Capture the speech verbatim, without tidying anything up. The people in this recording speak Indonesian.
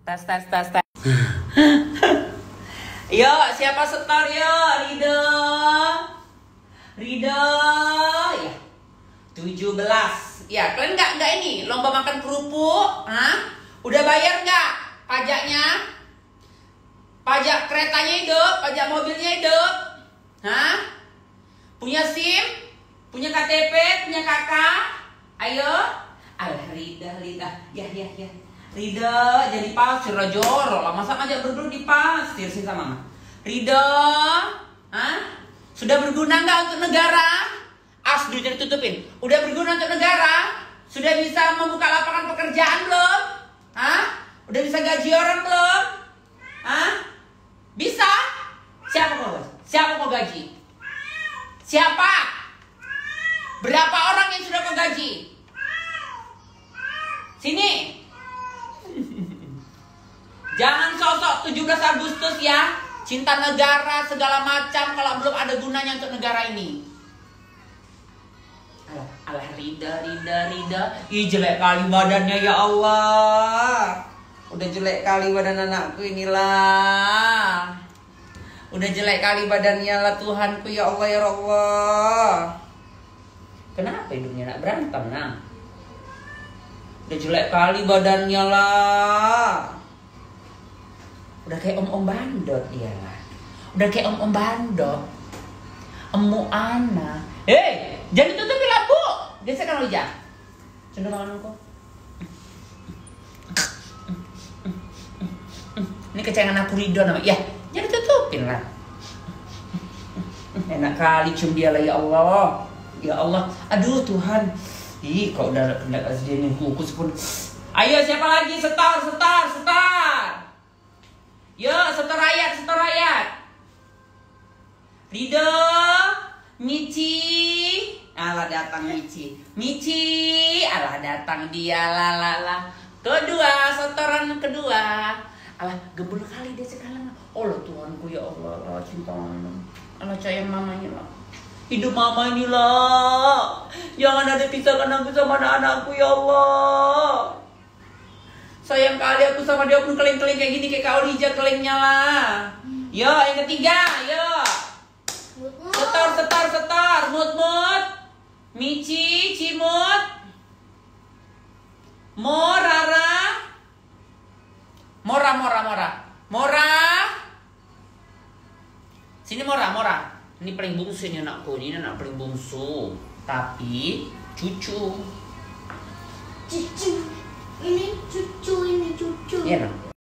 Tes, tes, tes, tes. Yo, siapa setor yo? Rido. Rido. Ya. tujuh belas. Ya, kalian nggak nggak ini lomba makan kerupuk? Hah? Udah bayar nggak pajaknya? Pajak keretanya hidup, pajak mobilnya hidup. Hah? Punya SIM? Punya K T P? Punya K K? Ayo. Alah, Rida, Rida. Ya, ya, ya. Rida, jadi pasir lah jorok lah. Masa ngajak berdua di pasir sih sama Mama? Rida, hah? Sudah berguna nggak untuk negara? As duitnya ditutupin. Udah berguna untuk negara? Sudah bisa membuka lapangan pekerjaan belum? Hah? Udah bisa gaji orang belum? Hah? Bisa? Siapa mau? Siapa mau gaji? Siapa? Berapa orang yang sudah mau gaji? Sini. Jangan sosok tujuh belas Agustus ya. Cinta negara segala macam kalau belum ada gunanya untuk negara ini. Alah, alah Rida, Rida, Rida. Ih, jelek kali badannya ya Allah. Udah jelek kali badan anakku inilah. Udah jelek kali badannya lah Tuhanku ya Allah ya Allah. Kenapa hidupnya nak berantem nah? Udah jelek kali badannya lah. Udah kayak om-om bandot dia lah. Udah kayak om-om bandot. Emu Ana. Hei, jangan tutupin lampu. Gesekkan wajah. Cendur tanganku. Ini kecengan aku Ridho namanya. Ya, jangan tutupin lah. Enak kali cium dia lah ya Allah. Ya Allah. Aduh Tuhan. Ih, kok udah kena kejadian kukus pun. Ayo siapa lagi? Setor, setor, setor. Yo, setor rakyat, setor rakyat. Ridho, Mici. Alah datang Mici. Mici, alah datang dia lah lah lah. Kedua, setoran kedua. Alah gebul kali dia sekarang. Oh Tuhanku ya Allah, cinta. Alah sayang mamanya lah. Hidup mama inilah. Jangan ada pisahkan aku sama anak-anakku ya Allah. Sayang kali aku sama dia pun keling-keling kayak gini kayak Kak Olija kelingnya lah. Yo, yang ketiga, yo. Setor, setor, setor. Mut, mut. Mici, Cimut. Morara. Mora, mora, mora. Mora. Sini Mora, Mora. Ini paling bungsu ini anakku, ini anak paling bungsu. Tapi cucu. Cucu. Ini cucu, ini cucu. Iya, no?